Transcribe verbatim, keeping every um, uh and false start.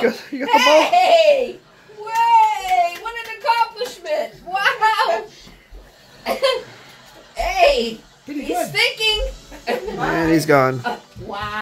got, you got the ball. Hey! Way! What an accomplishment! Wow! Hey! Pretty He's good. thinking. And he's gone. Wow.